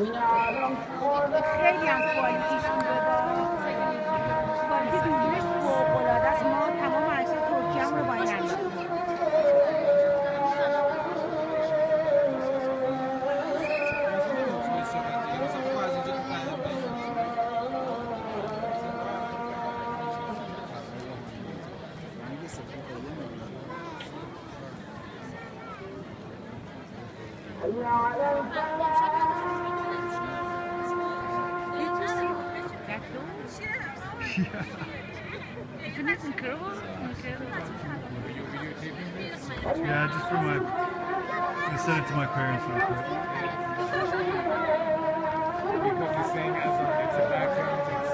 خیلی هم کوالیتیشون کوالیتی دوربینش فوق‌العاده است. ما تمام عکسای ترکیه‌مون رو با این انداختیم. Isn't it incredible? Yeah, just for my. I sent it to my parents real quick. Because he's saying azan, it's a background.